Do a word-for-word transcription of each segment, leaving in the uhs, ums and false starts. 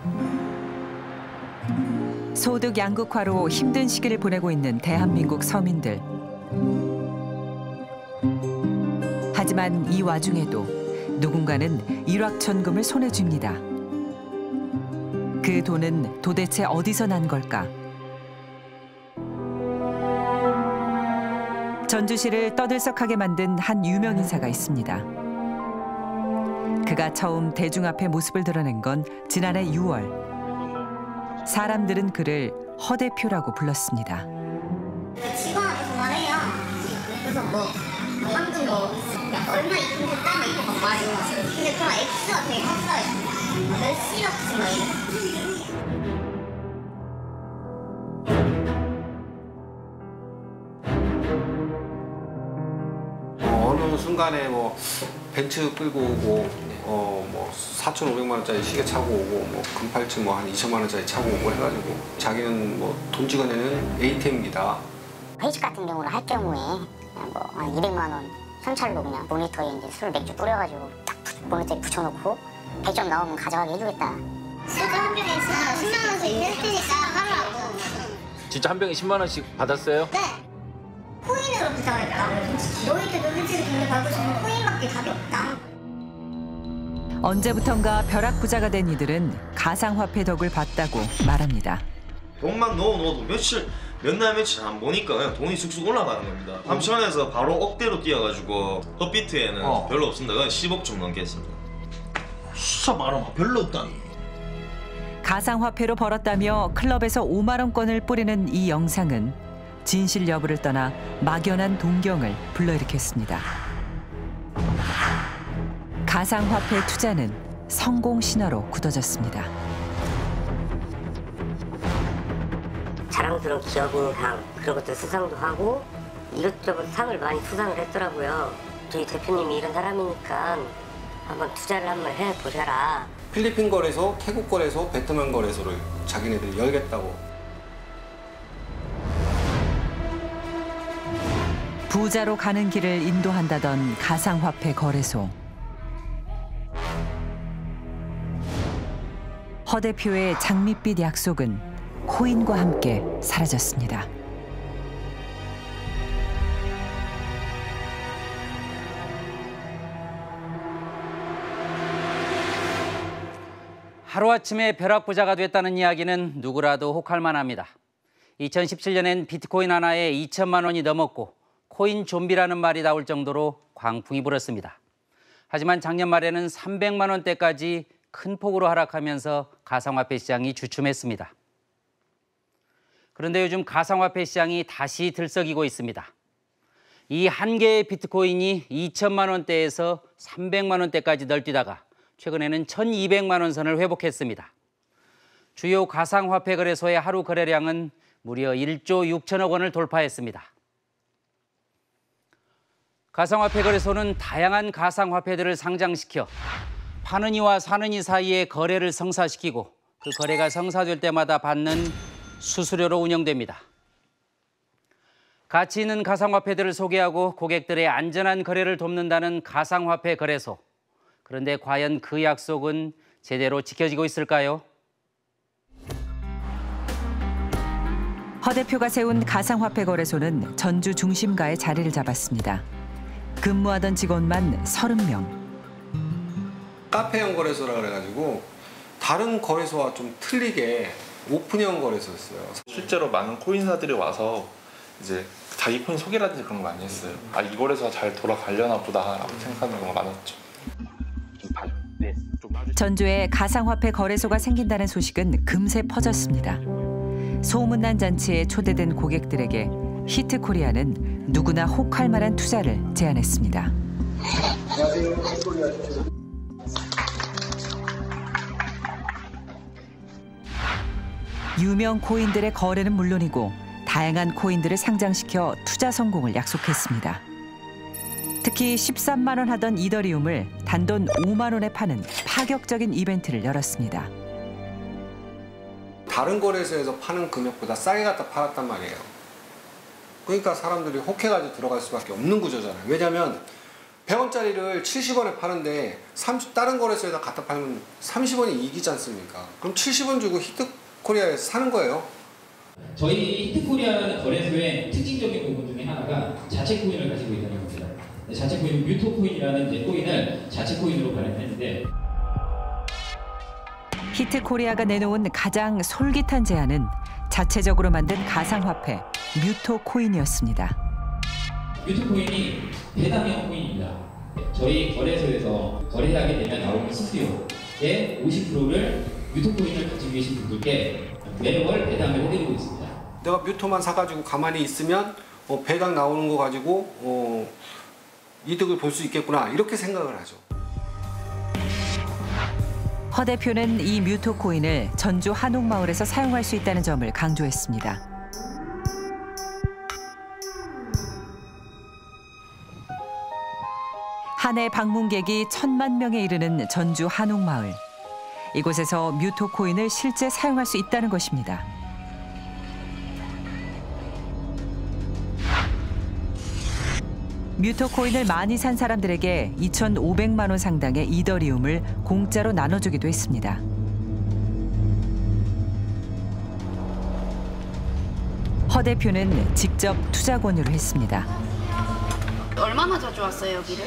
소득 양극화로 힘든 시기를 보내고 있는 대한민국 서민들. 하지만 이 와중에도 누군가는 일확천금을 손에 쥡니다. 그 돈은 도대체 어디서 난 걸까? 전주시를 떠들썩하게 만든 한 유명 인사가 있습니다. 그가 처음 대중 앞에 모습을 드러낸 건 지난해 유월. 사람들은 그를 허대표라고 불렀습니다. 직원한테 전화를 해요. 그래서 뭐 황금 뭐 얼마 입금 됐다 막 이거 막 말해요. 근데 그런 액수가 되게 컸어요. 몇십억씩 막 이래. 어느 순간에 뭐 벤츠 끌고 오고 어 뭐 사천오백만 원짜리 시계 차고 오고 뭐 금팔찌 뭐 한 이천만 원짜리 차고 오고 해가지고 자기는 뭐 돈 찍어내는 에이티엠기다. 회식 같은 경우를 할 경우에 뭐 한 이백만 원 현찰로 그냥 모니터에 이제 술 맥주 뿌려가지고 딱 모니터에 붙여놓고 백 점 나오면 가져가게 해주겠다. 소주 한 병에 십만 원씩 낼 테니까 하라고. 진짜 한 병에 십만 원씩 받았어요? 네. 코인으로 부탁했다. 너희들도 솔직히 돈을 받고 싶으면 코인밖에 답이 없다. 언제부턴가 벼락부자가 된 이들은 가상화폐 덕을 봤다고 말합니다. 돈만 넣어 넣어도 며칠 몇 날 며칠 안 보니까 그냥 돈이 쑥쑥 올라가는 겁니다. 삼천에서 바로 억대로 뛰어가지고 헛비트에는 어. 별로 없습니다. 그냥 십억 좀 넘겠습니다. 진짜 많아. 별로 없다니. 가상화폐로 벌었다며 클럽에서 오만 원권을 뿌리는 이 영상은 진실 여부를 떠나 막연한 동경을 불러일으켰습니다. 가상화폐 투자는 성공 신화로 굳어졌습니다. 자랑스러운 기업인상 그런 것들 수상도 하고 이것저것 상을 많이 수상을 했더라고요. 저희 대표님이 이런 사람이니까 한번 투자를 한번 해보셔라. 필리핀 거래소, 태국 거래소, 베트남 거래소를 자기네들이 열겠다고. 부자로 가는 길을 인도한다던 가상화폐 거래소. 허 대표의 장밋빛 약속은 코인과 함께 사라졌습니다. 하루아침에 벼락부자가 됐다는 이야기는 누구라도 혹할 만합니다. 이천십칠 년엔 비트코인 하나에 이천만 원이 넘었고 코인 좀비라는 말이 나올 정도로 광풍이 불었습니다. 하지만 작년 말에는 삼백만 원대까지 큰 폭으로 하락하면서 가상화폐 시장이 주춤했습니다. 그런데 요즘 가상화폐 시장이 다시 들썩이고 있습니다. 이 한 개의 비트코인이 이천만 원대에서 삼백만 원대까지 널뛰다가 최근에는 천이백만 원 선을 회복했습니다. 주요 가상화폐 거래소의 하루 거래량은 무려 일조 육천억 원을 돌파했습니다. 가상화폐 거래소는 다양한 가상화폐들을 상장시켜 파는 이와 사는 이 사이에 거래를 성사시키고 그 거래가 성사될 때마다 받는 수수료로 운영됩니다. 가치 있는 가상화폐들을 소개하고 고객들의 안전한 거래를 돕는다는 가상화폐 거래소. 그런데 과연 그 약속은 제대로 지켜지고 있을까요? 허 대표가 세운 가상화폐 거래소는 전주 중심가에 자리를 잡았습니다. 근무하던 직원만 서른 명. 카페형 거래소라 그래가지고 다른 거래소와 좀 틀리게 오픈형 거래소였어요. 실제로 많은 코인사들이 와서 이제 자기 코인 소개라든지 그런 거 많이 했어요. 아, 이 거래소가 잘 돌아가려나 보다라고 생각하는 경우가 많았죠. 전주에 가상화폐 거래소가 생긴다는 소식은 금세 퍼졌습니다. 소문난 잔치에 초대된 고객들에게 히트코리아는 누구나 혹할 만한 투자를 제안했습니다. 안녕하세요. 히트코리아 유명 코인들의 거래는 물론이고 다양한 코인들을 상장시켜 투자 성공을 약속했습니다. 특히 십삼만 원 하던 이더리움을 단돈 오만 원에 파는 파격적인 이벤트를 열었습니다. 다른 거래소에서 파는 금액보다 싸게 갖다 팔았단 말이에요. 그러니까 사람들이 혹해가지고 들어갈 수밖에 없는 구조잖아요. 왜냐하면 백 원짜리를 칠십 원에 파는데 삼십, 다른 거래소에다 갖다 팔면 삼십 원이 이기지 않습니까? 그럼 칠십 원 주고 히트코리아에서 사는 거예요. 저희 히트코리아라는 거래소의 특징적인 부분 중에 하나가 자체 코인을 가지고 있다는 겁니다. 자체 코인, 뮤토코인이라는 이제 코인을 자체 코인으로 발행했는데 히트코리아가 내놓은 가장 솔깃한 제안은 자체적으로 만든 가상화폐 뮤토코인이었습니다. 뮤토코인이 배당형 코인입니다. 저희 거래소에서 거래하게 되면 나오는 수수료의 오십 퍼센트를 뮤토코인을 가지고 계신 분들께 매월 배당을 해드리고 있습니다. 내가 뮤토만 사가지고 가만히 있으면 어, 배당 나오는 거 가지고 어, 이득을 볼 수 있겠구나 이렇게 생각을 하죠. 허 대표는 이 뮤토코인을 전주 한옥마을에서 사용할 수 있다는 점을 강조했습니다. 한 해 방문객이 천만 명에 이르는 전주 한옥마을. 이곳에서 뮤토코인을 실제 사용할 수 있다는 것입니다. 뮤토코인을 많이 산 사람들에게 이천오백만 원 상당의 이더리움을 공짜로 나눠주기도 했습니다. 허 대표는 직접 투자 권유를 했습니다. 얼마나 자주 왔어요, 여기를?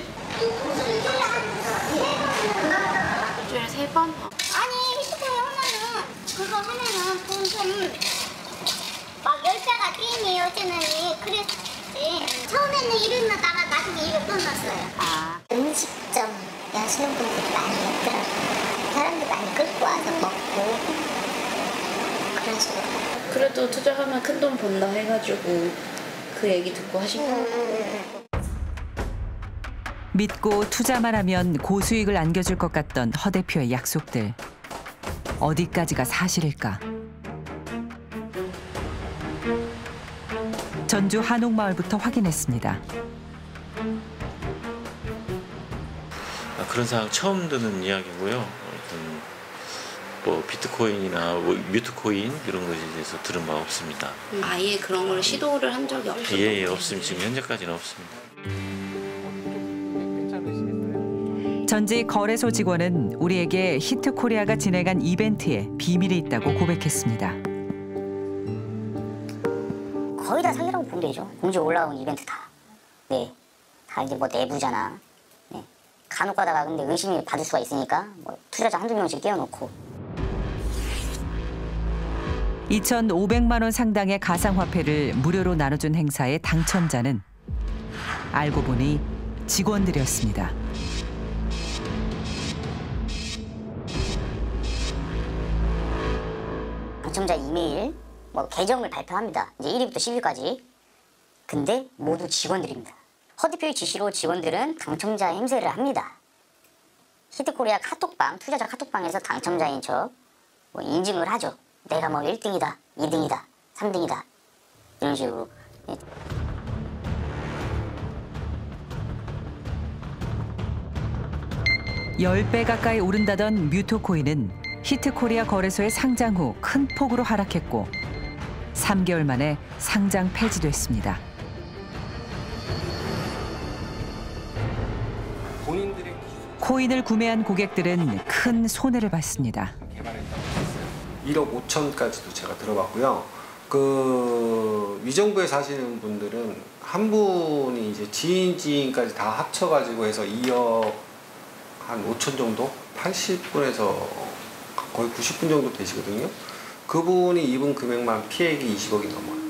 일주일에 세 번? 아니 히트코인 하면은 그거 하면은 돈 좀 막 열 배가 게임이 어제는 그랬지. 처음에는 일을 나다가 나중에 일을 끊었어요. 아 음식점 하시는 분들이 많이 있더라고요. 사람들 많이 끌고 와서 먹고 그런 식으로. 그래도 투자하면 큰 돈 번다 해가지고 그 얘기 듣고 하신 거예요. 믿고 투자만 하면 고수익을 안겨줄 것 같던 허 대표의 약속들. 어디까지가 사실일까? 전주 한옥마을부터 확인했습니다. 아, 그런 상황 처음 듣는 이야기고요. 뭐 비트코인이나 뭐 뮤트코인 이런 것에 대해서 들은 바 없습니다. 아예 그런 걸 시도를 한 적이 없어요? 예, 예, 없습니다. 지금 현재까지는 없습니다. 전직 거래소 직원은 우리에게 히트코리아가 진행한 이벤트에 비밀이 있다고 고백했습니다. 거의 다 사기라고 보면 되죠. 공지에 올라온 이벤트 다. 네, 다 이제 뭐 내부잖아. 네. 간혹 가다가 근데 의심이 받을 수가 있으니까 뭐 투자자 한두 명씩 띄워놓고. 이천오백만 원 상당의 가상화폐를 무료로 나눠준 행사의 당첨자는 알고 보니 직원들이었습니다. 당첨자 이메일, 뭐 계정을 발표합니다. 이제 일 위부터 십 위까지. 근데 모두 직원들입니다. 허 대표의 지시로 직원들은 당첨자 행세를 합니다. 히트코리아 카톡방, 투자자 카톡방에서 당첨자인 척 뭐 인증을 하죠. 내가 뭐 일 등이다, 이 등이다, 삼 등이다 이런 식으로. 십 배 가까이 오른다던 뮤토코인은 히트코리아 거래소에 상장 후 큰 폭으로 하락했고 삼 개월 만에 상장 폐지됐습니다. 본인들이 코인을 구매한 고객들은 큰 손해를 봤습니다. 일억 오천까지도 제가 들어봤고요. 그 위정부에 사시는 분들은 한 분이 이제 지인 지인까지 다 합쳐가지고 해서 이억 한 오천 정도, 팔십 분에서 거의 구십 분 정도 되시거든요. 그분이 입은 금액만 피해액이 이십억이 넘어요.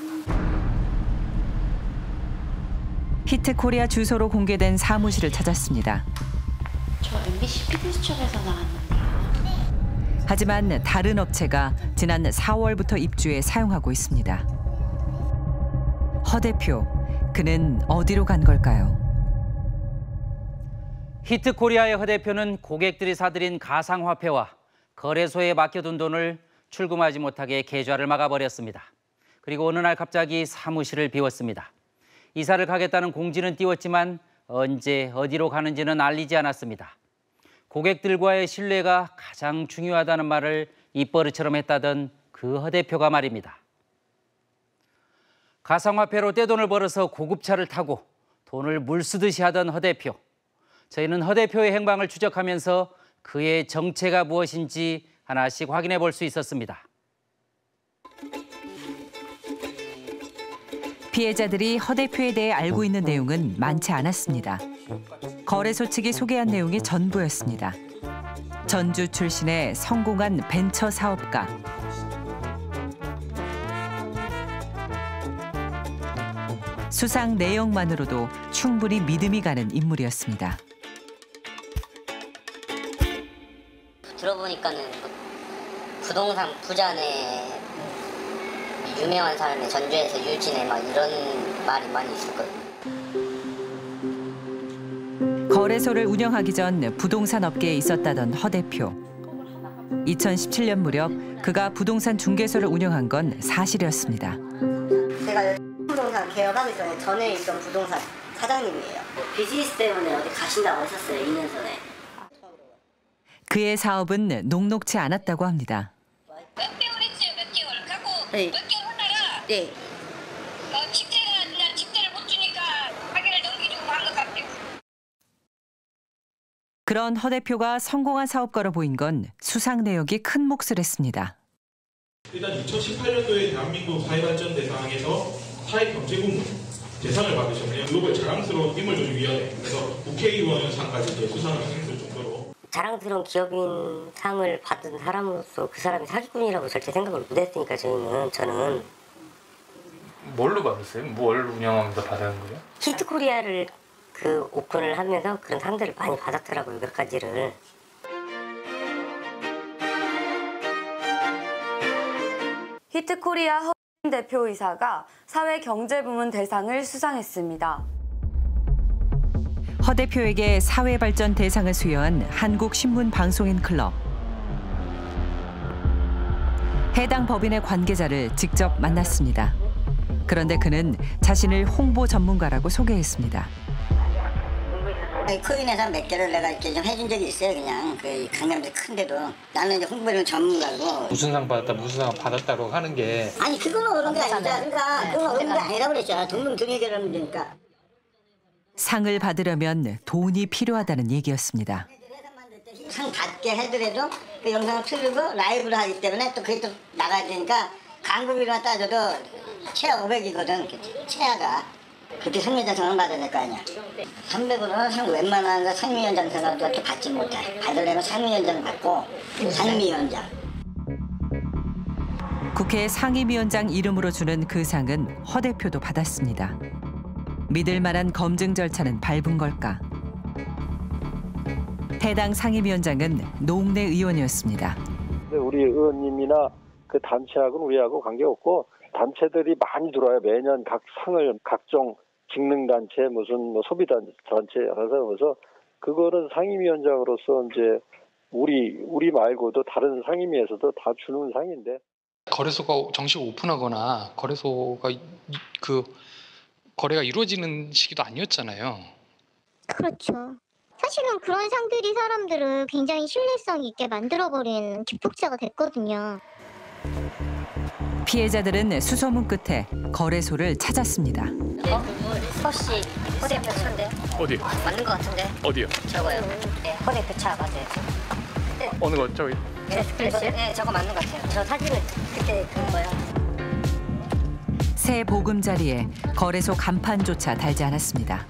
히트코리아 주소로 공개된 사무실을 찾았습니다. 저 엠비씨 피디수첩에서 나왔는데요. 하지만 다른 업체가 지난 사월부터 입주해 사용하고 있습니다. 허 대표, 그는 어디로 간 걸까요? 히트코리아의 허 대표는 고객들이 사들인 가상화폐와 거래소에 맡겨둔 돈을 출금하지 못하게 계좌를 막아버렸습니다. 그리고 어느 날 갑자기 사무실을 비웠습니다. 이사를 가겠다는 공지는 띄웠지만 언제 어디로 가는지는 알리지 않았습니다. 고객들과의 신뢰가 가장 중요하다는 말을 입버릇처럼 했다던 그 허 대표가 말입니다. 가상화폐로 떼돈을 벌어서 고급차를 타고 돈을 물 쓰듯이 하던 허 대표. 저희는 허 대표의 행방을 추적하면서 그의 정체가 무엇인지 하나씩 확인해 볼 수 있었습니다. 피해자들이 허 대표에 대해 알고 있는 내용은 많지 않았습니다. 거래소 측이 소개한 내용이 전부였습니다. 전주 출신의 성공한 벤처 사업가. 수상 내역만으로도 충분히 믿음이 가는 인물이었습니다. 들어보니까는 부동산 부자네, 유명한 사람의 전주에서 유진해 막 이런 말이 많이 있었거든요. 거래소를 운영하기 전 부동산 업계에 있었다던 허 대표. 이천십칠 년 무렵 그가 부동산 중개소를 운영한 건 사실이었습니다. 제가 부동산 개업하기 전에 전에 있던 부동산 사장님이에요. 비즈니스 때문에 어디 가신다고 하셨어요, 이 년 전에. 그의 사업은 녹록지 않았다고 합니다. 몇 개월 했어요, 몇 개월. 갖고 네. 몇 개월 하다가 네. 어, 집대가 난 집대를 못 주니까 가게를 넘기주고 한 것 같아요. 그런 허 대표가 성공한 사업가로 보인 건 수상 내역이 큰 몫을 했습니다. 일단 이천십팔 년도에 대한민국 사회발전 대상에서 사회경제부문 대상을 받으셨네요. 글로벌 자랑스러운 인물조직위원회, 그래서 국회의원상까지 이제 수상을 하셨을 정도로. 자랑스러운 기업인 상을 받은 사람으로서 그 사람이 사기꾼이라고 절대 생각을 못했으니까 저희는 저는. 뭘로 받으세요? 뭘 운영하면서 받은 거예요? 히트코리아를 그 오픈을 하면서 그런 상들을 많이 받았더라고요, 몇 가지를. 히트코리아 허 대표이사가 사회경제부문 대상을 수상했습니다. 허 대표에게 사회발전 대상을 수여한 한국신문방송인클럽. 해당 법인의 관계자를 직접 만났습니다. 그런데 그는 자신을 홍보 전문가라고 소개했습니다. 코인에서 몇 개를 내가 이렇게 좀 해준 적이 있어요. 그냥 그 강남도 큰데도 나는 이제 홍보를 전문가고. 무슨 상 받았다, 무슨 상 받았다고 하는 게. 아니 그건 어려운 게 아니다. 그러니까 그건 어려운 게 아니라고 그랬잖아. 돈은 돈 해결하면 되니까. 상을 받으려면 돈이 필요하다는 얘기였습니다. 상 받게 해더라도 그 영상을 틀고 라이브를 하기 때문에 또 그게 또 나가야 되니까 광고비로만 따져도 최하 오백이거든. 최하가. 그렇게 상위자상을 받아야 될 거 아니야. 삼백으로는 상 웬만한 상임위원장 상도 이렇게 받지 못해. 받으려면 상임위원장 받고 상임위원장. 국회 상임위원장 이름으로 주는 그 상은 허 대표도 받았습니다. 믿을 만한 검증 절차는 밟은 걸까? 해당 상임위원장은 노웅래 의원이었습니다. 우리 의원님이나 그 단체하고는 우리하고 관계없고 단체들이 많이 들어와요. 매년 각 상을 각종 직능단체 무슨 뭐 소비단체 여러 그래서 그거는 상임위원장으로서 이제 우리 우리 말고도 다른 상임위에서도 다 주는 상인데. 거래소가 정식 오픈하거나 거래소가 그 거래가 이루어지는 시기도 아니었잖아요. 그렇죠. 사실은 그런 상들이 사람들을 굉장히 신뢰성 있게 만들어버린 기폭제가 됐거든요. 피해자들은 수소문 끝에 거래소를 찾았습니다. 어? 허씨 허 대표 차인데요? 어디? 맞는 것 같은데? 어디요? 저거요. 네, 허 대표 차 맞아요. 네. 어느 거 저기? 에스클래스? 네, 저거 맞는 것 같아요. 저 사진을 그때 본 거예요. 새 보금자리에 거래소 간판조차 달지 않았습니다.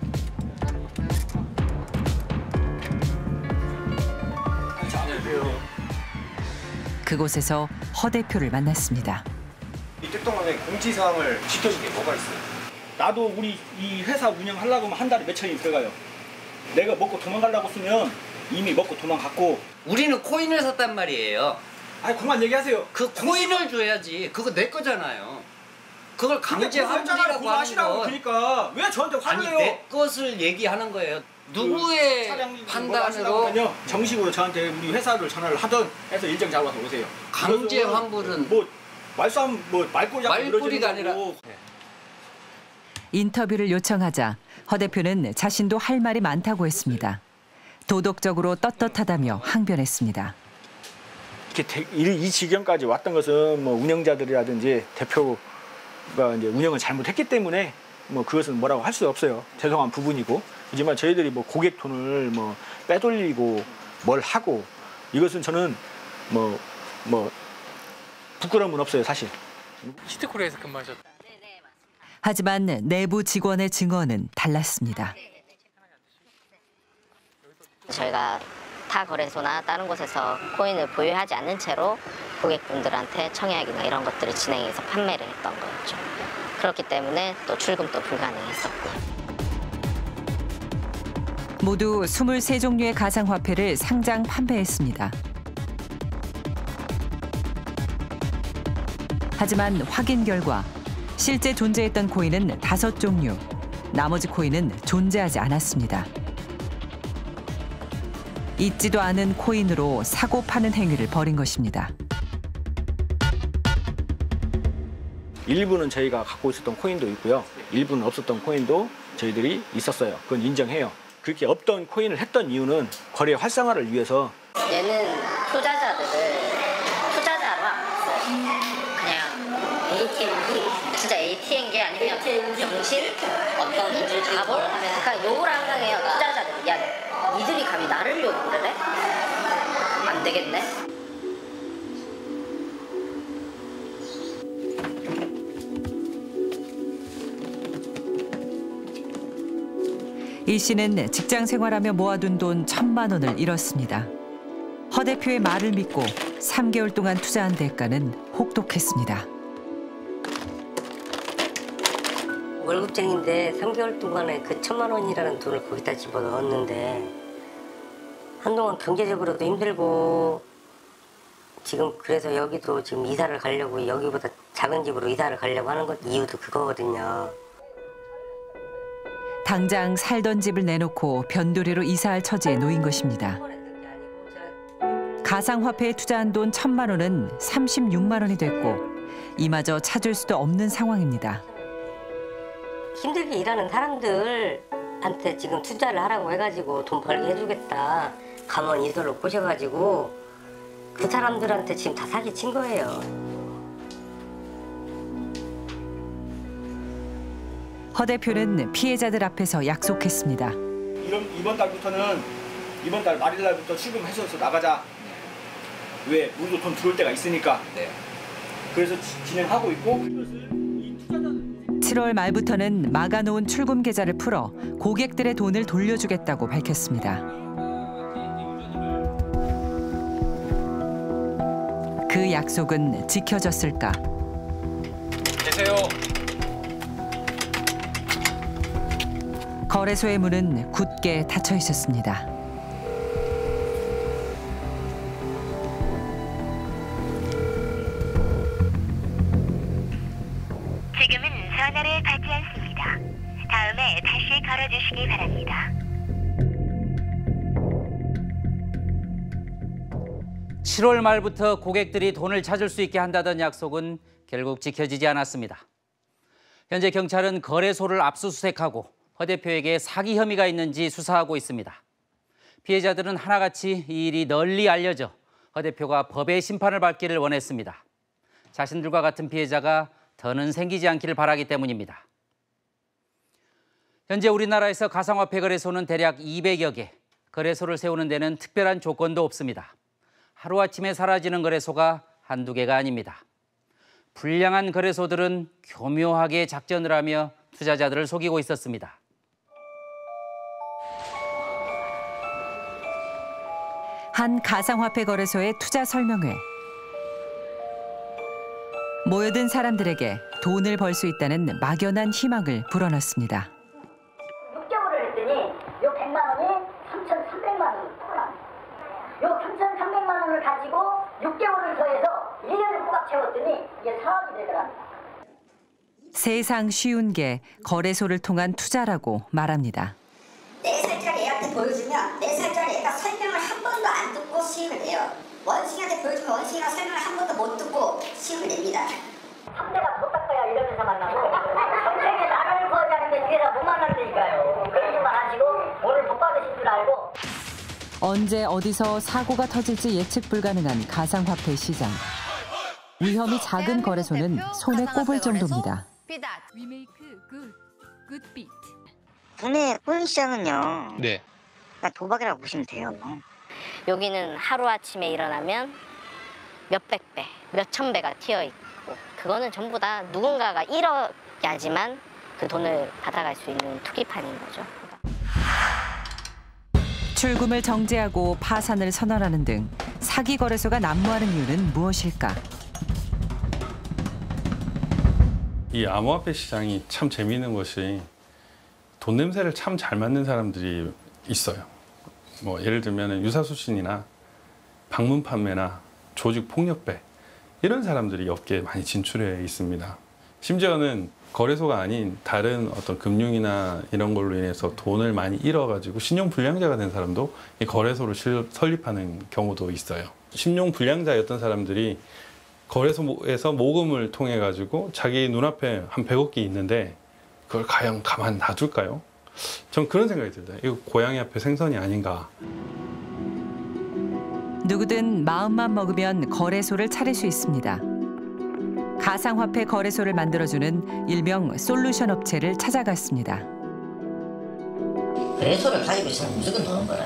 그곳에서 허 대표를 만났습니다. 이때 동안에 공지사항을 지켜준 게 뭐가 있어요? 나도 우리 이 회사 운영하려고 하면 한 달에 몇 천이 들어가요. 내가 먹고 도망가려고 쓰면 이미 먹고 도망갔고. 우리는 코인을 샀단 말이에요. 아니 그만 얘기하세요. 그 코인을 줘야지. 그거 내 거잖아요. 그걸 강제 환불이라고 하는 건. 그러니까 왜 저한테 화를 내요? 아니 내 것을 얘기하는 거예요. 누구의 그 판단으로 정식으로 저한테 우리 회사를 전화를 하던 해서 일정 잡아서 오세요. 강제 환불은 뭐 말싸움 뭐 말꼬리 말꼬리가 아니라. 인터뷰를 요청하자 허 대표는 자신도 할 말이 많다고 했습니다. 도덕적으로 떳떳하다며 항변했습니다. 이렇게 이 지경까지 왔던 것은 뭐 운영자들이라든지 대표가 이제 운영을 잘못했기 때문에 뭐 그것은 뭐라고 할 수 없어요. 죄송한 부분이고 하지만 저희들이 뭐 고객 돈을 뭐 빼돌리고 뭘 하고 이것은 저는 뭐 뭐 부끄러움은 없어요, 사실. 히트코리아에서 근무하셨. 하지만 내부 직원의 증언은 달랐습니다. 저희가 타 거래소나 다른 곳에서 코인을 보유하지 않는 채로 고객분들한테 청약이나 이런 것들을 진행해서 판매를 했던 거였죠. 그렇기 때문에 또 출금도 불가능했었고요. 모두 스물세 종류의 가상화폐를 상장 판매했습니다. 하지만 확인 결과 실제 존재했던 코인은 다섯 종류, 나머지 코인은 존재하지 않았습니다. 있지도 않은 코인으로 사고 파는 행위를 벌인 것입니다. 일부는 저희가 갖고 있었던 코인도 있고요. 일부는 없었던 코인도 저희들이 있었어요. 그건 인정해요. 그렇게 없던 코인을 했던 이유는 거래 활성화를 위해서. 얘는 투자자들을 투자자로 안 봤어요. 그냥 에이티엠, 진짜 에이티엠이 아니면 정신, 어떤 가볼? 그러니까 욕을 항상 해요, 투자자들. 야, 니들이 감히 나를 욕을 해? 안 되겠네. 이 씨는 직장 생활하며 모아둔 돈 천만 원을 잃었습니다. 허 대표의 말을 믿고 삼 개월 동안 투자한 대가는 혹독했습니다. 월급쟁인데 삼 개월 동안에 그 천만 원이라는 돈을 거기다 집어넣었는데 한동안 경제적으로도 힘들고 지금 그래서 여기도 지금 이사를 가려고 여기보다 작은 집으로 이사를 가려고 하는 것 이유도 그거거든요. 당장 살던 집을 내놓고 변두리로 이사할 처지에 놓인 것입니다. 가상화폐에 투자한 돈 천만 원은 삼십육만 원이 됐고 이마저 찾을 수도 없는 상황입니다. 힘들게 일하는 사람들한테 지금 투자를 하라고 해가지고 돈 벌게 해주겠다. 가만히 이들로 꼬셔가지고 그 사람들한테 지금 다 사기친 거예요. 허 대표는 피해자들 앞에서 약속했습니다. 이런, 이번 달부터는 이번 달 말일 날부터 출금해서 나가자. 왜? 우리도 돈 들어올 때가 있으니까. 네. 그래서 지, 진행하고 있고. 칠월 말부터는 막아놓은 출금 계좌를 풀어 고객들의 돈을 돌려주겠다고 밝혔습니다. 그 약속은 지켜졌을까? 계세요. 거래소의 문은 굳게 닫혀 있었습니다. 지금은 전화를 받지 않습니다. 다음에 다시 걸어주시기 바랍니다. 칠월 말부터 고객들이 돈을 찾을 수 있게 한다던 약속은 결국 지켜지지 않았습니다. 현재 경찰은 거래소를 압수수색하고 허 대표에게 사기 혐의가 있는지 수사하고 있습니다. 피해자들은 하나같이 이 일이 널리 알려져 허 대표가 법의 심판을 받기를 원했습니다. 자신들과 같은 피해자가 더는 생기지 않기를 바라기 때문입니다. 현재 우리나라에서 가상화폐 거래소는 대략 이백여 개, 거래소를 세우는 데는 특별한 조건도 없습니다. 하루아침에 사라지는 거래소가 한두 개가 아닙니다. 불량한 거래소들은 교묘하게 작전을 하며 투자자들을 속이고 있었습니다. 한 가상화폐 거래소의 투자 설명회. 모여든 사람들에게 돈을 벌 수 있다는 막연한 희망을 불어넣습니다. 육 개월을 했더니 요 백만 원이 삼천삼백만 원이 나옵니다. 요 삼천삼백만 원을 가지고 육 개월을 더해서 일 년을 꽉 채웠더니 이게 사억이 되더랍니다. 세상 쉬운 게 거래소를 통한 투자라고 말합니다. 네 살짜리 애한테 보여주면 네 살짜리 애가 설명을 한 번도 안 듣고 수익을 내요. 원숭이한테 보여주면 원숭이가 설명을 한 번도 못 듣고 수익을 냅니다. 상대가 못 닦아야 이러면서 만나고 평생에 나라를 구하지 않는데 뒤에서 못 만난다니까요. 그런 짓만 하시고 오늘 복 받으실 줄 알고. 언제 어디서 사고가 터질지 예측 불가능한 가상화폐 시장. 위험이 작은 거래소는 손에 꼽을 정도입니다. 국내 코인 시장은요. 네. 그러니까 도박이라고 보시면 돼요. 여기는 하루아침에 일어나면 몇백 배, 몇천 배가 튀어 있고 그거는 전부 다 누군가가 잃어야지만 그 돈을 받아갈 수 있는 투기판인 거죠. 출금을 정지하고 파산을 선언하는 등 사기 거래소가 난무하는 이유는 무엇일까? 이 암호화폐 시장이 참 재미있는 것이 돈 냄새를 참 잘 맡는 사람들이 있어요. 뭐 예를 들면 유사수신이나 방문 판매나 조직 폭력배 이런 사람들이 업계에 많이 진출해 있습니다. 심지어는 거래소가 아닌 다른 어떤 금융이나 이런 걸로 인해서 돈을 많이 잃어가지고 신용불량자가 된 사람도 이 거래소를 설립하는 경우도 있어요. 신용불량자였던 사람들이 거래소에서 모금을 통해 가지고 자기 눈앞에 한 백억 개 있는데 그걸 과연 가만 놔둘까요? 전 그런 생각이 들어요. 이거 고양이 앞에 생선이 아닌가. 누구든 마음만 먹으면 거래소를 차릴 수 있습니다. 가상화폐 거래소를 만들어주는 일명 솔루션 업체를 찾아갔습니다. 거래소를 가지고 있으면 무조건 돈을 벌어요.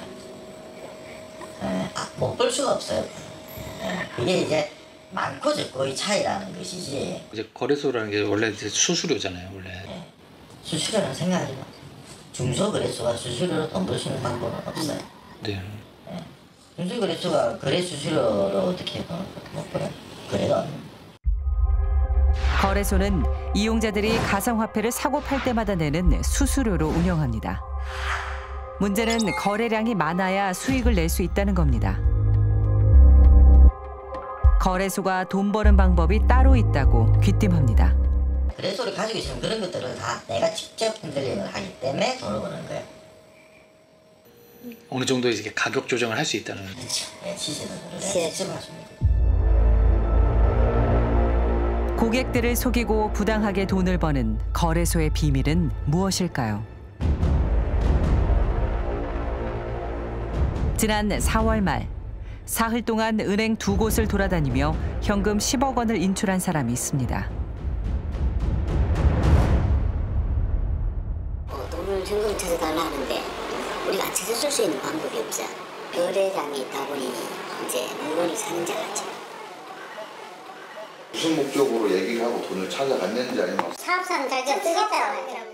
못 벌 수가 없어요. 그게 이제 많고 적고의 차이라는 것이지. 이제 거래소라는 게 원래 이제 수수료잖아요, 원래. 네. 수수료는 생각하지 마. 중소거래소가 수수료로 돈 벌 수 있는 방법은 없어요. 네. 네. 중소거래소가 거래 수수료로 어떻게 못 벌어요? 거래가 없는. 거래소는 이용자들이 가상화폐를 사고 팔 때마다 내는 수수료로 운영합니다. 문제는 거래량이 많아야 수익을 낼 수 있다는 겁니다. 거래소가 돈 버는 방법이 따로 있다고 귀띔합니다. 거래소를 가지고 있으면 그런 것들을 다 내가 직접 핸들링을 하기 때문에 돈을 버는 거예요. 어느 정도 이렇게 가격 조정을 할 수 있다는. 그렇죠. 네, 시세는 직접 하십니다. 고객들을 속이고 부당하게 돈을 버는 거래소의 비밀은 무엇일까요? 지난 사월 말 사흘 동안 은행 두 곳을 돌아다니며 현금 십억 원을 인출한 사람이 있습니다. 어, 돈을 현금 찾아달라 하는데 우리가 찾아줄 수 있는 방법이 없어. 거래량이 있다 보니 이제 물건이 사는 자같죠. 무슨 목적으로 얘기를 하고 돈을 찾아갔는지 아니면 사업사는 잘 좀 쓰겠다고.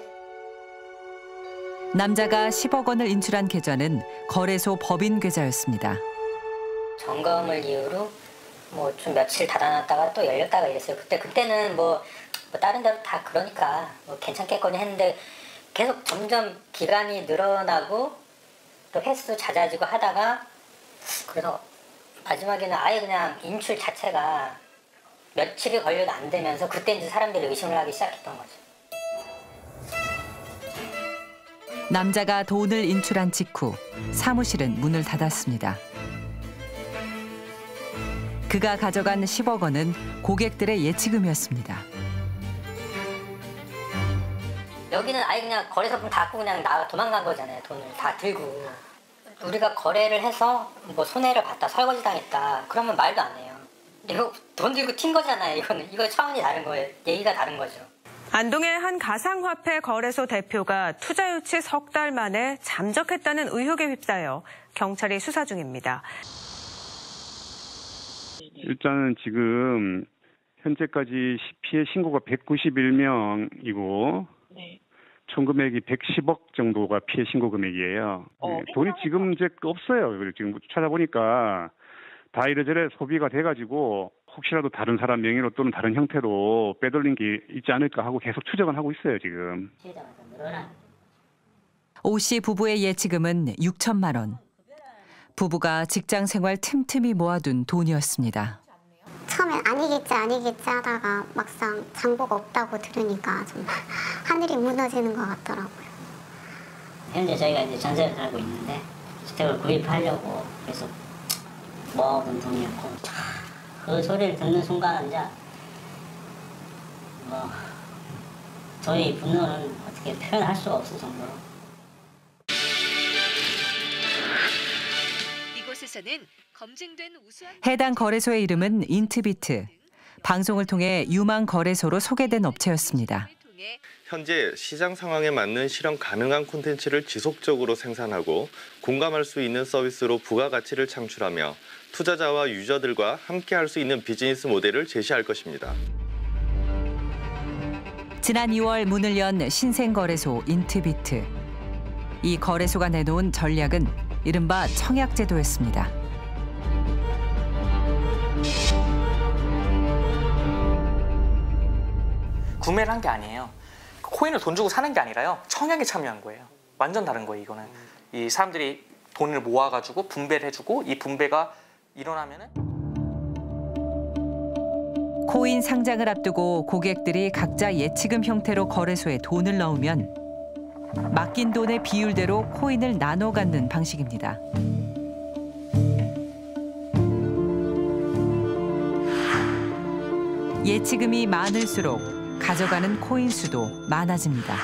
남자가 십억 원을 인출한 계좌는 거래소 법인 계좌였습니다. 점검을 이유로 뭐 좀 며칠 닫아놨다가 또 열렸다가 이랬어요. 그때 그때는 뭐, 뭐 다른 데로 다 그러니까 뭐 괜찮겠거니 했는데 계속 점점 기간이 늘어나고 또 횟수 잦아지고 하다가 그래서 마지막에는 아예 그냥 인출 자체가 며칠이 걸려도 안 되면서 그때 이제 사람들이 의심을 하기 시작했던 거죠. 남자가 돈을 인출한 직후 사무실은 문을 닫았습니다. 그가 가져간 십억 원은 고객들의 예치금이었습니다. 여기는 아예 그냥 거래소품 닫고 그냥 나 도망간 거잖아요. 돈을 다 들고. 우리가 거래를 해서 뭐 손해를 봤다, 설거지 당했다. 그러면 말도 안 해요. 이거 돈 들고 튄 거잖아요. 이거는 이거 차원이 다른 거예요. 얘기가 다른 거죠. 안동의 한 가상화폐 거래소 대표가 투자 유치 석 달 만에 잠적했다는 의혹에 휩싸여 경찰이 수사 중입니다. 일단은 지금 현재까지 피해 신고가 백구십일 명이고 네. 총 금액이 백십억 정도가 피해 신고 금액이에요. 어, 네, 돈이 지금 이제 없어요. 지금 찾아보니까 다 이래저래 소비가 돼가지고 혹시라도 다른 사람 명의로 또는 다른 형태로 빼돌린 게 있지 않을까 하고 계속 추정을 하고 있어요, 지금. 오 씨 부부의 예치금은 육천만 원. 부부가 직장 생활 틈틈이 모아둔 돈이었습니다. 처음엔 아니겠지 아니겠지 하다가 막상 장보가 없다고 들으니까 좀 하늘이 무너지는 것 같더라고요. 현재 저희가 이제 전세를 살고 있는데 주택을 구입하려고 계속 모아둔 돈이었고 그 소리를 듣는 순간 이제 뭐 저희 분노는 어떻게 표현할 수가 없을 정도로. 이곳에서는 검증된 우수한 해당 거래소의 이름은 인트비트. 방송을 통해 유망 거래소로 소개된 업체였습니다. 통해 현재 시장 상황에 맞는 실현 가능한 콘텐츠를 지속적으로 생산하고 공감할 수 있는 서비스로 부가가치를 창출하며 투자자와 유저들과 함께할 수 있는 비즈니스 모델을 제시할 것입니다. 지난 이월 문을 연 신생거래소 인트비트. 이 거래소가 내놓은 전략은 이른바 청약제도였습니다. 구매를 한 게 아니에요. 코인을 돈 주고 사는 게 아니라요. 청약에 참여한 거예요. 완전 다른 거예요, 이거는. 이 사람들이 돈을 모아가지고 분배를 해주고 이 분배가 일어나면은 코인 상장을 앞두고 고객들이 각자 예치금 형태로 거래소에 돈을 넣으면 맡긴 돈의 비율대로 코인을 나눠 갖는 방식입니다. 예치금이 많을수록 가져가는 코인 수도 많아집니다.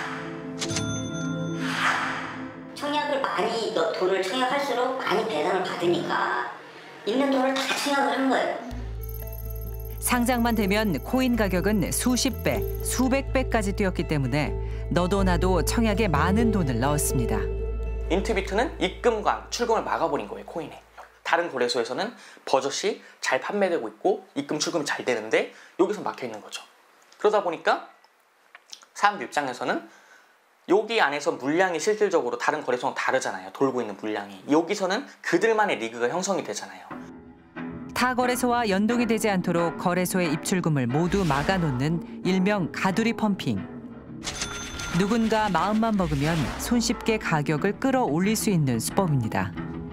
청약을 많이 돈을 청약할수록 많이 배당을 받으니까 있는 돈을 다 청약을 한 거예요. 상장만 되면 코인 가격은 수십 배, 수백 배까지 뛰었기 때문에 너도 나도 청약에 많은 돈을 넣었습니다. 인트비트는 입금과 출금을 막아버린 거예요, 코인에. 다른 거래소에서는 버젓이 잘 판매되고 있고 입금 출금이 잘 되는데 여기서 막혀 있는 거죠. 그러다 보니까 사람들 입장에서는 여기 안에서 물량이 실질적으로 다른 거래소랑 다르잖아요. 돌고 있는 물량이. 여기서는 그들만의 리그가 형성이 되잖아요. 타 거래소와 연동이 되지 않도록 거래소의 입출금을 모두 막아놓는 일명 가두리 펌핑. 누군가 마음만 먹으면 손쉽게 가격을 끌어올릴 수 있는 수법입니다.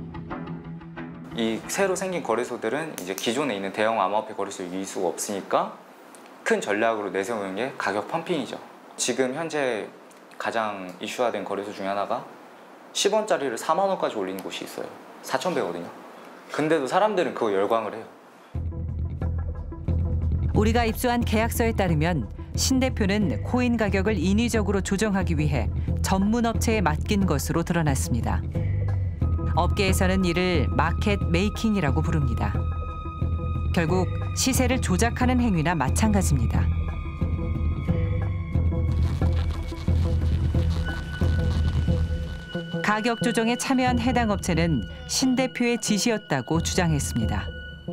이 새로 생긴 거래소들은 이제 기존에 있는 대형 암호화폐 거래소를 이길 수가 없으니까 큰 전략으로 내세우는 게 가격 펌핑이죠. 지금 현재 가장 이슈화된 거래소 중에 하나가 십 원짜리를 사만 원까지 올리는 곳이 있어요. 사천 배거든요. 근데도 사람들은 그거 열광을 해요. 우리가 입수한 계약서에 따르면 신 대표는 코인 가격을 인위적으로 조정하기 위해 전문 업체에 맡긴 것으로 드러났습니다. 업계에서는 이를 마켓 메이킹이라고 부릅니다. 결국 시세를 조작하는 행위나 마찬가지입니다. 가격 조정에 참여한 해당 업체는 신 대표의 지시였다고 주장했습니다.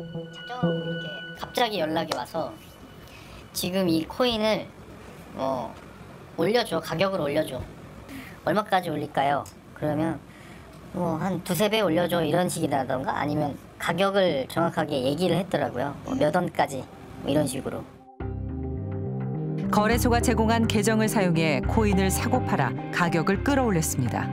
갑자기 연락이 와서 지금 이 코인을 뭐 올려줘, 가격을 올려줘. 얼마까지 올릴까요? 그러면 뭐 한 두세 배 올려줘 이런 식이라던가 아니면 가격을 정확하게 얘기를 했더라고요. 뭐 몇 원까지 뭐 이런 식으로. 거래소가 제공한 계정을 사용해 코인을 사고 팔아 가격을 끌어올렸습니다.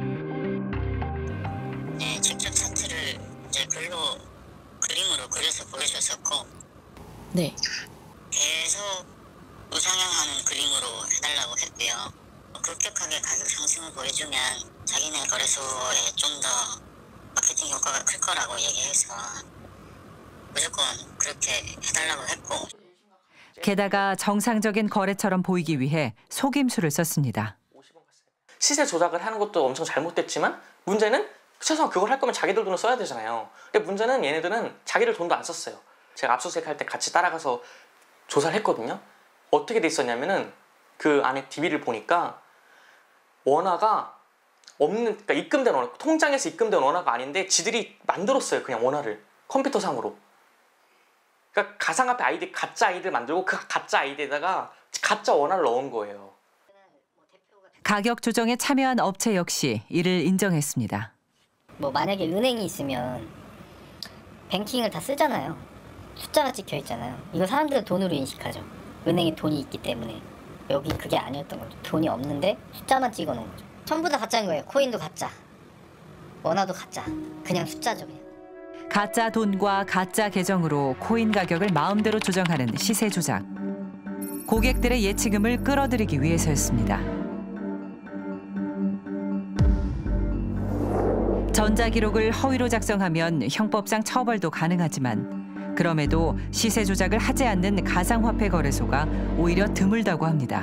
네, 직접 차트를 이제 글로 그림으로 그려서 보여줬었고, 네. 계속 우상향하는 그림으로 해달라고 했고요. 급격하게 가격 상승을 보여주면 자기네 거래소에 좀 더 마케팅 효과가 클 거라고 얘기해서 무조건 그렇게 해달라고 했고. 게다가 정상적인 거래처럼 보이기 위해 속임수를 썼습니다. 시세 조작을 하는 것도 엄청 잘못됐지만 문제는 최소한 그걸 할 거면 자기들 돈을 써야 되잖아요. 근데 문제는 얘네들은 자기들 돈도 안 썼어요. 제가 압수수색 할 때 같이 따라가서 조사를 했거든요. 어떻게 돼 있었냐면은 그 안에 디비를 보니까 원화가 없는, 그러니까 입금된 원화, 통장에서 입금된 원화가 아닌데 지들이 만들었어요. 그냥 원화를 컴퓨터상으로. 그러니까 가상화폐 아이디, 가짜 아이디를 만들고 그 가짜 아이디에다가 가짜 원화를 넣은 거예요. 가격 조정에 참여한 업체 역시 이를 인정했습니다. 뭐 만약에 은행이 있으면 뱅킹을 다 쓰잖아요. 숫자가 찍혀 있잖아요. 이거 사람들은 돈으로 인식하죠. 은행에 돈이 있기 때문에. 여기 그게 아니었던 거죠. 돈이 없는데 숫자만 찍어 놓은 거죠. 전부 다 가짜인 거예요. 코인도 가짜, 원화도 가짜. 그냥 숫자죠. 그냥. 가짜 돈과 가짜 계정으로 코인 가격을 마음대로 조정하는 시세 조작. 고객들의 예치금을 끌어들이기 위해서였습니다. 전자기록을 허위로 작성하면 형법상 처벌도 가능하지만 그럼에도 시세 조작을 하지 않는 가상화폐 거래소가 오히려 드물다고 합니다.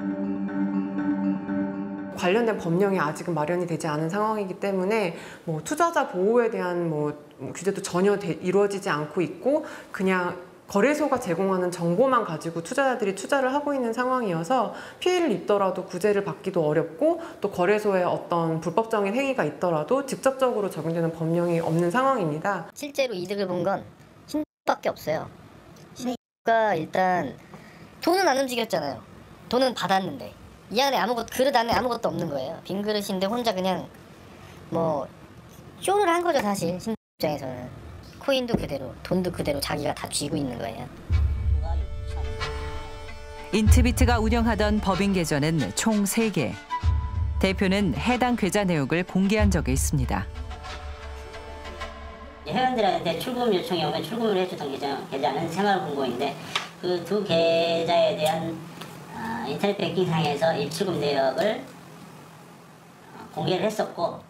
관련된 법령이 아직은 마련이 되지 않은 상황이기 때문에 뭐 투자자 보호에 대한 뭐 규제도 전혀 되, 이루어지지 않고 있고 그냥 거래소가 제공하는 정보만 가지고 투자자들이 투자를 하고 있는 상황이어서 피해를 입더라도 구제를 받기도 어렵고 또 거래소에 어떤 불법적인 행위가 있더라도 직접적으로 적용되는 법령이 없는 상황입니다. 실제로 이득을 본 건 신밖에 없어요. 신가 일단 돈은 안 움직였잖아요. 돈은 받았는데 이 안에 아무것도 그릇 안에 아무것도 없는 거예요. 빈 그릇인데 혼자 그냥 뭐 쇼를 한 거죠 사실. 신 입장에서는. 코인도 그대로, 돈도 그대로 자기가 다 쥐고 있는 거예요. 인트비트가 운영하던 법인 계좌는 총 세 개. 대표는 해당 계좌 내역을 공개한 적이 있습니다. 회원들한테 출금 요청이 오면 출금을 해주던 계좌, 계좌는 생활금고인데 그 두 계좌에 대한 어, 인터넷 뱅킹상에서 입출금 내역을 공개를 했었고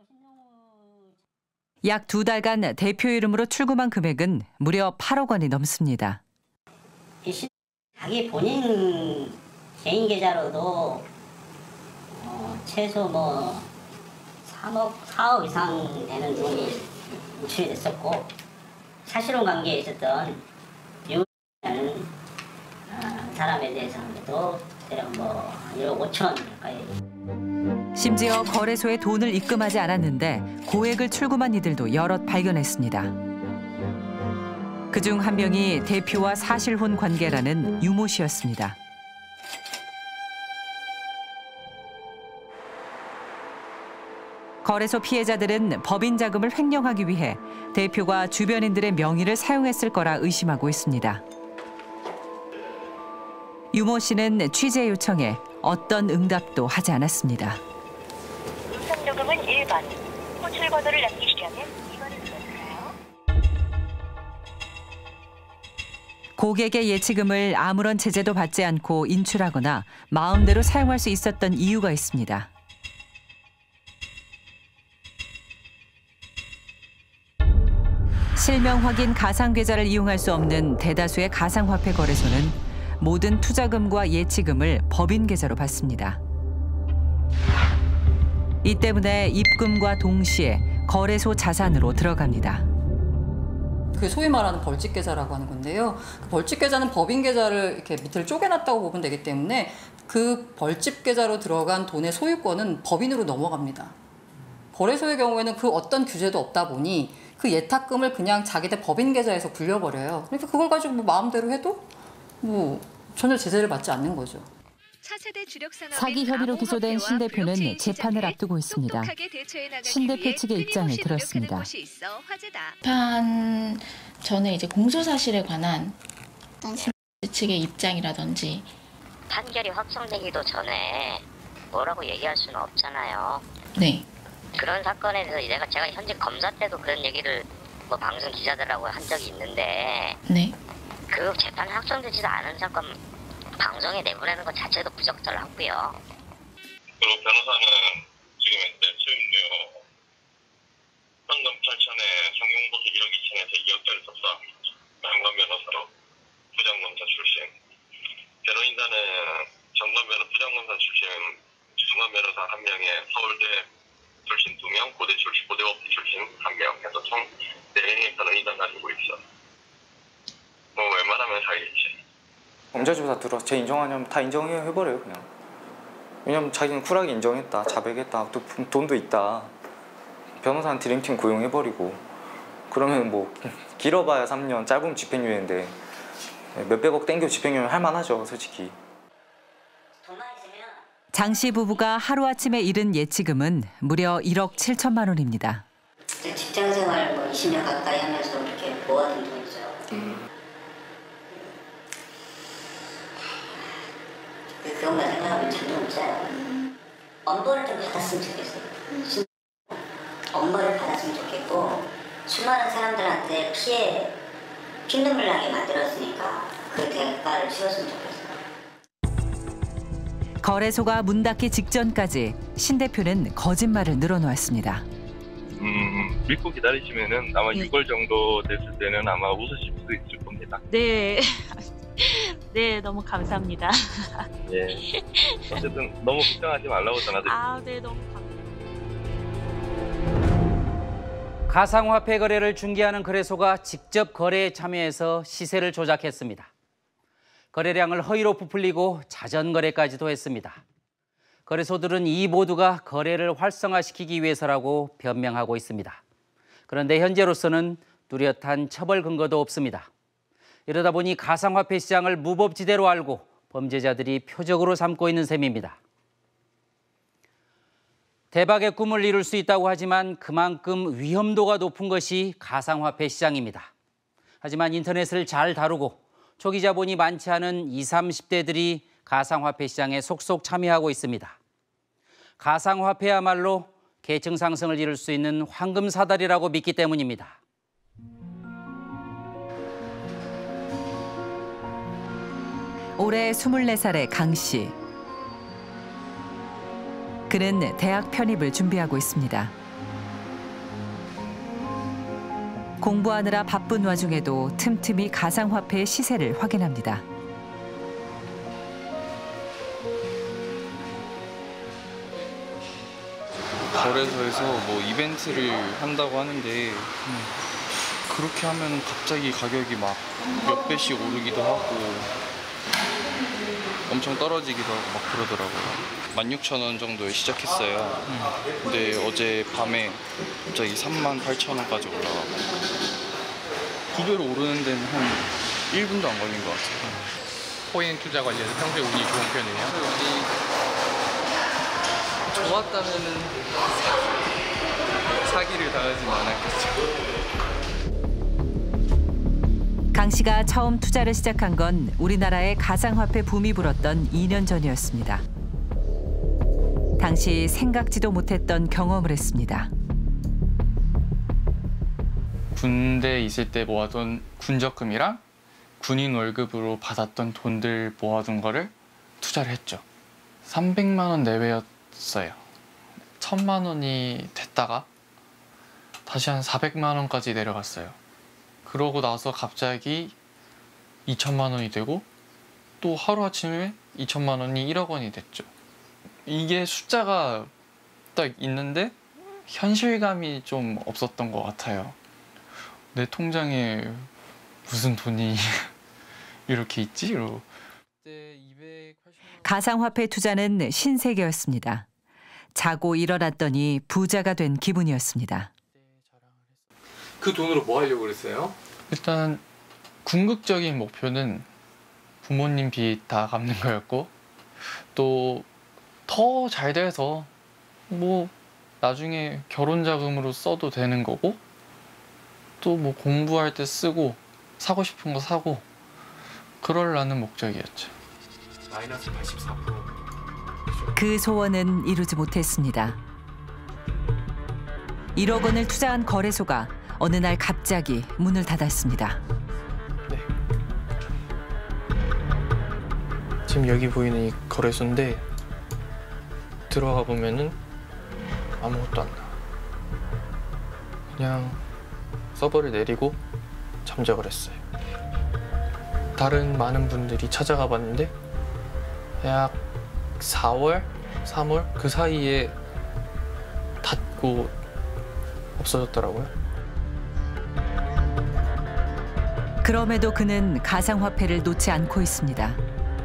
약 두 달간 대표 이름으로 출금한 금액은 무려 팔억 원이 넘습니다. 자기 본인 개인 계좌로도 어, 최소 뭐 삼억, 사억 이상 되는 돈이 유출이 됐었고 사실혼 관계에 있었던 유라는 어, 사람에 대해서도 대략 뭐 일억 오천 가까이. 심지어 거래소에 돈을 입금하지 않았는데 고액을 출금한 이들도 여럿 발견했습니다. 그중 한 명이 대표와 사실혼 관계라는 유모 씨였습니다. 거래소 피해자들은 법인 자금을 횡령하기 위해 대표가 주변인들의 명의를 사용했을 거라 의심하고 있습니다. 유모 씨는 취재 요청에 어떤 응답도 하지 않았습니다. 우선요금은 일 번. 호출 번호를 남기시려면 이 번을 눌러주세요. 고객의 예치금을 아무런 제재도 받지 않고 인출하거나 마음대로 사용할 수 있었던 이유가 있습니다. 실명 확인 가상 계좌를 이용할 수 없는 대다수의 가상화폐 거래소는 모든 투자금과 예치금을 법인 계좌로 받습니다. 이 때문에 입금과 동시에 거래소 자산으로 들어갑니다. 그 소위 말하는 벌집 계좌라고 하는 건데요. 그 벌집 계좌는 법인 계좌를 이렇게 밑을 쪼개놨다고 보면 되기 때문에 그 벌집 계좌로 들어간 돈의 소유권은 법인으로 넘어갑니다. 거래소의 경우에는 그 어떤 규제도 없다 보니 그 예탁금을 그냥 자기들 법인 계좌에서 굴려버려요. 그러니까 그걸 가지고 뭐 마음대로 해도 뭐 전혀 제재를 받지 않는 거죠. 사기 혐의로 기소된 신 대표는 재판을 앞두고 있습니다. 신 대표 측의 입장을 들었습니다. 재판 전에 이제 공소 사실에 관한 신 측의 입장이라든지 판결이 확정되기도 전에 뭐라고 얘기할 수는 없잖아요. 네. 그런 사건에 대해서 내가 제가 현직 검사 때도 그런 얘기를 뭐 방송 기자들하고 한 적이 있는데 네. 그 재판 확정되지도 않은 사건 방송에 내보내는 것 자체도 부적절하고요. 그리고 변호사는 지금 현재 수임료 현금 팔천에 성용보수 일억 이천에서 이억짜리 접수합니다. 장관 변호사로 부장검사 출신. 변호인단은 정관 변호 부장검사 출신 중간 변호사 한 명에 서울대 출신 두 명, 고대 출신 고대법대 출신 한 명 해서 총 네 명의 변호인단 가지고 있어. 뭐 웬만하면 사겠지. 범죄조사 들어 제 인정하냐면 다 인정해버려요 그냥. 왜냐면 자기는 쿨하게 인정했다, 자백했다, 또 돈도 있다. 변호사는 드림팀 고용해버리고 그러면 뭐 길어봐야 삼 년, 짧으면 집행유예인데 몇백억 땡겨 집행유예 할만하죠 솔직히. 장 씨 부부가 하루아침에 잃은 예치금은 무려 일억 칠천만 원입니다. 직장생활 뭐 이십 년 가까이 하면서 이렇게 모아둔 돈이죠. 음. 그런 거 생각하면 참 좀 짜요. 엄벌을 좀 받았으면 좋겠어요. 엄벌을 받았으면 좋겠고 수많은 사람들한테 피해, 피눈물 나게 만들었으니까 그 대가를 치렀으면 좋겠어요. 거래소가 문 닫기 직전까지 신 대표는 거짓말을 늘어놓았습니다. 음, 믿고 기다리시면은 아마 네. 유월 정도 됐을 때는 아마 웃으실 수 있을 겁니다. 네. 네, 너무 감사합니다. 예. 어쨌든 너무 걱정하지 말라고 전화드립니다. 아, 네, 너무 감사합니다. 가상화폐 거래를 중개하는 거래소가 직접 거래에 참여해서 시세를 조작했습니다. 거래량을 허위로 부풀리고 자전거래까지도 했습니다. 거래소들은 이 모두가 거래를 활성화시키기 위해서라고 변명하고 있습니다. 그런데 현재로서는 뚜렷한 처벌 근거도 없습니다. 이러다 보니 가상화폐 시장을 무법지대로 알고 범죄자들이 표적으로 삼고 있는 셈입니다. 대박의 꿈을 이룰 수 있다고 하지만 그만큼 위험도가 높은 것이 가상화폐 시장입니다. 하지만 인터넷을 잘 다루고 초기 자본이 많지 않은 이십, 삼십 대들이 가상화폐 시장에 속속 참여하고 있습니다. 가상화폐야말로 계층 상승을 이룰 수 있는 황금 사다리라고 믿기 때문입니다. 올해 스물네 살의 강 씨. 그는 대학 편입을 준비하고 있습니다. 공부하느라 바쁜 와중에도 틈틈이 가상화폐의 시세를 확인합니다. 거래소에서 뭐 이벤트를 한다고 하는데 그렇게 하면 갑자기 가격이 막 몇 배씩 오르기도 하고 엄청 떨어지기도 하고 막 그러더라고요. 만 육천 원 정도에 시작했어요. 근데 어제 밤에 갑자기 삼만 팔천 원까지 올라가고 두 배로 오르는 데는 한 일 분도 안 걸린 것 같아요. 코인 투자 관련해서 평소에 운이 좋은 편이에요? 운이 좋았다면은 사기를 당하진 않았겠죠. 강 씨가 처음 투자를 시작한 건 우리나라의 가상화폐 붐이 불었던 이 년 전이었습니다. 당시 생각지도 못했던 경험을 했습니다. 군대에 있을 때 모아둔 군적금이랑 군인 월급으로 받았던 돈들 모아둔 거를 투자를 했죠. 삼백만 원 내외였어요. 천만 원이 됐다가 다시 한 사백만 원까지 내려갔어요. 그러고 나서 갑자기 이천만 원이 되고 또 하루아침에 이천만 원이 일억 원이 됐죠. 이게 숫자가 딱 있는데 현실감이 좀 없었던 것 같아요. 내 통장에 무슨 돈이 이렇게 있지? 이러고. 가상화폐 투자는 신세계였습니다. 자고 일어났더니 부자가 된 기분이었습니다. 그 돈으로 뭐 하려고 그랬어요? 일단 궁극적인 목표는 부모님 빚 다 갚는 거였고 또 더 잘 돼서 뭐 나중에 결혼 자금으로 써도 되는 거고 또 뭐 공부할 때 쓰고 사고 싶은 거 사고 그러려는 목적이었죠. 마이너스 팔십사 퍼센트. 그 소원은 이루지 못했습니다. 일억 원을 투자한 거래소가 어느 날 갑자기 문을 닫았습니다. 네. 지금 여기 보이는 이 거래소인데 들어가 보면은 아무것도 안 나와. 그냥 서버를 내리고 잠적을 했어요. 다른 많은 분들이 찾아가 봤는데 약 사월, 삼월 그 사이에 닫고 없어졌더라고요. 그럼에도 그는 가상화폐를 놓지 않고 있습니다.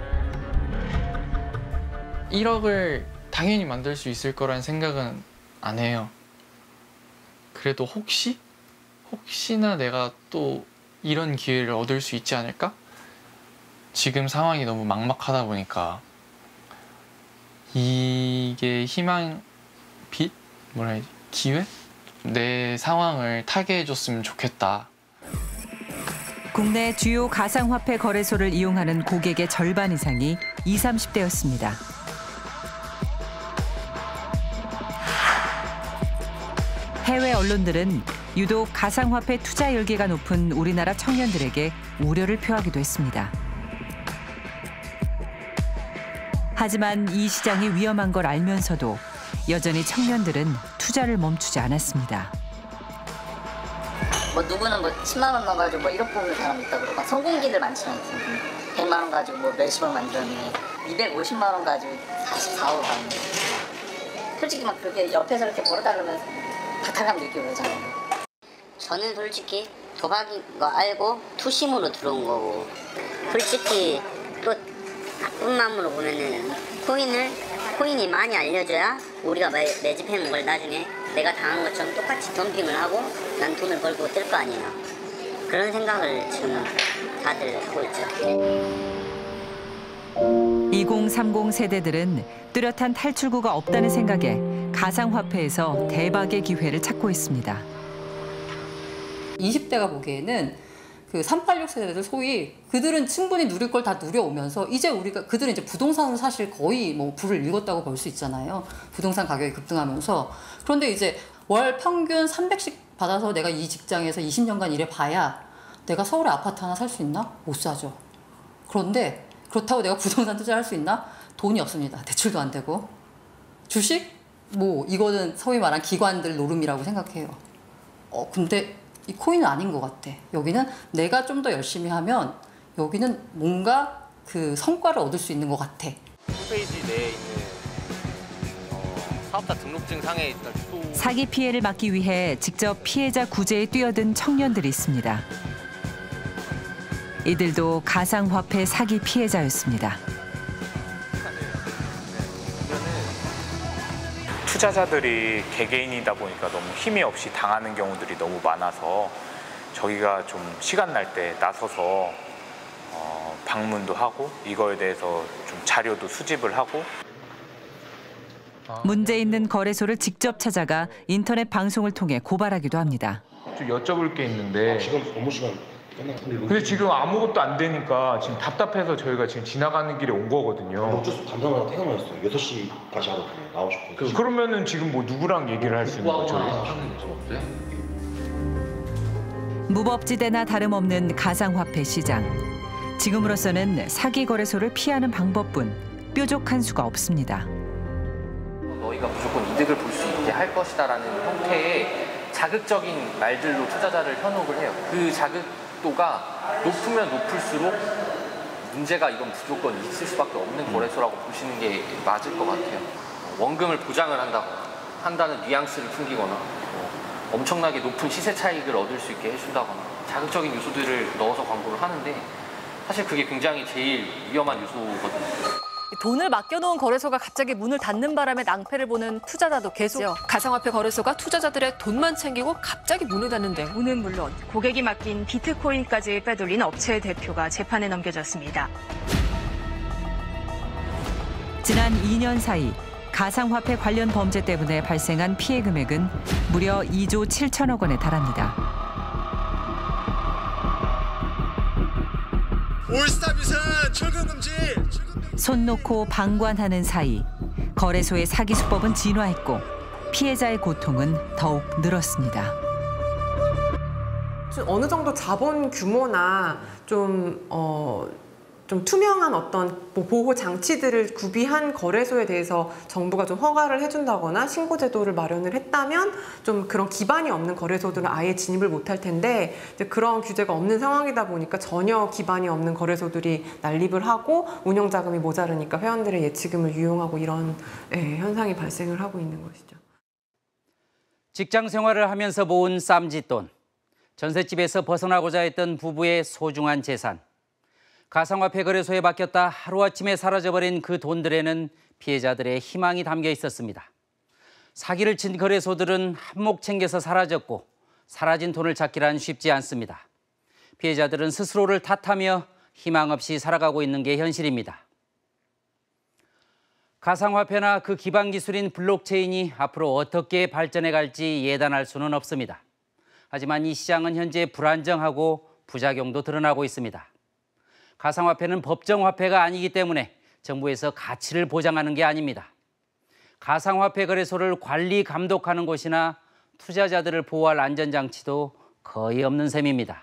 일억을 당연히 만들 수 있을 거란 생각은 안 해요. 그래도 혹시? 혹시나 내가 또 이런 기회를 얻을 수 있지 않을까? 지금 상황이 너무 막막하다 보니까 이게 희망, 빛? 뭐라 해야지? 기회? 내 상황을 타게 해줬으면 좋겠다. 국내 주요 가상화폐 거래소를 이용하는 고객의 절반 이상이 이십, 삼십 대였습니다. 해외 언론들은 유독 가상화폐 투자 열기가 높은 우리나라 청년들에게 우려를 표하기도 했습니다. 하지만 이 시장이 위험한 걸 알면서도 여전히 청년들은 투자를 멈추지 않았습니다. 뭐 누구는 뭐 십만 원 넣어가지고 뭐 일억 뽑는 사람 있다고 그러고 성공기들 많잖아요. 백만 원 가지고 뭐 몇십억 만들었네. 이백오십만 원 가지고 사십사억 받는. 솔직히 막 그렇게 옆에서 이렇게 벌어달라면 박탈감 느끼고 그러잖아요. 저는 솔직히 도박인 거 알고 투심으로 들어온 거고, 솔직히 또 나쁜 마음으로 보면은 코인을 코인이 많이 알려줘야 우리가 매, 매집해놓은 걸 나중에 내가 당한 것처럼 똑같이 덤핑을 하고 난 돈을 벌고 뜰 거 아니에요. 그런 생각을 지금 다들 하고 있죠. 이공삼공 세대들은 뚜렷한 탈출구가 없다는 생각에 가상화폐에서 대박의 기회를 찾고 있습니다. 이십 대가 보기에는 그 삼팔육 세대들 소위 그들은 충분히 누릴 걸 다 누려오면서 이제 우리가 그들은 이제 부동산을 사실 거의 뭐 불을 읽었다고 볼 수 있잖아요. 부동산 가격이 급등하면서. 그런데 이제 월 평균 삼백씩 받아서 내가 이 직장에서 이십 년간 일해 봐야 내가 서울에 아파트 하나 살 수 있나? 못 사죠. 그런데 그렇다고 내가 부동산 투자할 수 있나? 돈이 없습니다. 대출도 안 되고. 주식? 뭐 이거는 소위 말한 기관들 노름이라고 생각해요. 어 근데 이 코인은 아닌 것 같아. 여기는 내가 좀 더 열심히 하면 여기는 뭔가 그 성과를 얻을 수 있는 것 같아. 홈페이지 내에 있는 어, 사업자 등록증 상에 일단 또 사기 피해를 막기 위해 직접 피해자 구제에 뛰어든 청년들이 있습니다. 이들도 가상화폐 사기 피해자였습니다. 투자자들이 개개인이다 보니까 너무 힘이 없이 당하는 경우들이 너무 많아서 저희가 좀 시간 날 때 나서서 어, 방문도 하고 이거에 대해서 좀 자료도 수집을 하고. 문제 있는 거래소를 직접 찾아가 인터넷 방송을 통해 고발하기도 합니다. 좀 여쭤볼 게 있는데 아, 지금 업무 시간 근데 지금 아무것도 안 되니까 지금 답답해서 저희가 지금 지나가는 길에 온 거거든요. 어쩔 수 없이 담당하다 퇴근을 했어요. 여섯 시까지 하거든요. 나오셨고. 그, 그러면은 지금 뭐 누구랑 얘기를 할 수 있는 거죠? 무법지대나 다름없는 가상화폐 시장. 지금으로서는 사기 거래소를 피하는 방법뿐 뾰족한 수가 없습니다. 너희가 무조건 이득을 볼 수 있게 할 것이다라는 형태의 자극적인 말들로 투자자를 현혹을 해요. 그 자극도가 높으면 높을수록 문제가 이건 무조건 있을 수밖에 없는 거래소라고 보시는 게 맞을 것 같아요. 원금을 보장을 한다거나 한다는 뉘앙스를 풍기거나 엄청나게 높은 시세 차익을 얻을 수 있게 해준다거나 자극적인 요소들을 넣어서 광고를 하는데 사실 그게 굉장히 제일 위험한 요소거든요. 돈을 맡겨놓은 거래소가 갑자기 문을 닫는 바람에 낭패를 보는 투자자도 계속. 가상화폐 거래소가 투자자들의 돈만 챙기고 갑자기 문을 닫는데. 돈은 물론 고객이 맡긴 비트코인까지 빼돌린 업체의 대표가 재판에 넘겨졌습니다. 지난 이 년 사이 가상화폐 관련 범죄 때문에 발생한 피해 금액은 무려 이조 칠천억 원에 달합니다. 올스타 뷰선 출근 금지. 손 놓고 방관하는 사이 거래소의 사기 수법은 진화했고 피해자의 고통은 더욱 늘었습니다. 어느 정도 자본 규모나 좀, 어, 좀 투명한 어떤 보호 장치들을 구비한 거래소에 대해서 정부가 좀 허가를 해준다거나 신고 제도를 마련을 했다면 좀 그런 기반이 없는 거래소들은 아예 진입을 못할 텐데 이제 그런 규제가 없는 상황이다 보니까 전혀 기반이 없는 거래소들이 난립을 하고 운영 자금이 모자르니까 회원들의 예치금을 유용하고 이런 예, 현상이 발생을 하고 있는 것이죠. 직장 생활을 하면서 모은 쌈짓돈, 전셋집에서 벗어나고자 했던 부부의 소중한 재산. 가상화폐 거래소에 맡겼다 하루아침에 사라져버린 그 돈들에는 피해자들의 희망이 담겨 있었습니다. 사기를 친 거래소들은 한몫 챙겨서 사라졌고 사라진 돈을 찾기란 쉽지 않습니다. 피해자들은 스스로를 탓하며 희망 없이 살아가고 있는 게 현실입니다. 가상화폐나 그 기반 기술인 블록체인이 앞으로 어떻게 발전해 갈지 예단할 수는 없습니다. 하지만 이 시장은 현재 불안정하고 부작용도 드러나고 있습니다. 가상화폐는 법정화폐가 아니기 때문에 정부에서 가치를 보장하는 게 아닙니다. 가상화폐 거래소를 관리 감독하는 곳이나 투자자들을 보호할 안전장치도 거의 없는 셈입니다.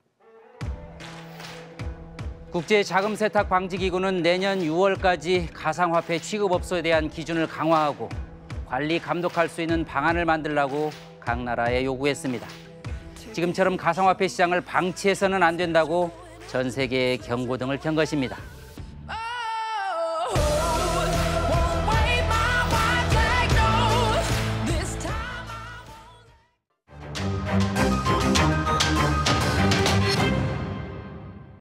국제자금세탁방지기구는 내년 유월까지 가상화폐 취급업소에 대한 기준을 강화하고 관리 감독할 수 있는 방안을 만들라고 각 나라에 요구했습니다. 지금처럼 가상화폐 시장을 방치해서는 안 된다고 전 세계에 경고등을 켠 것입니다.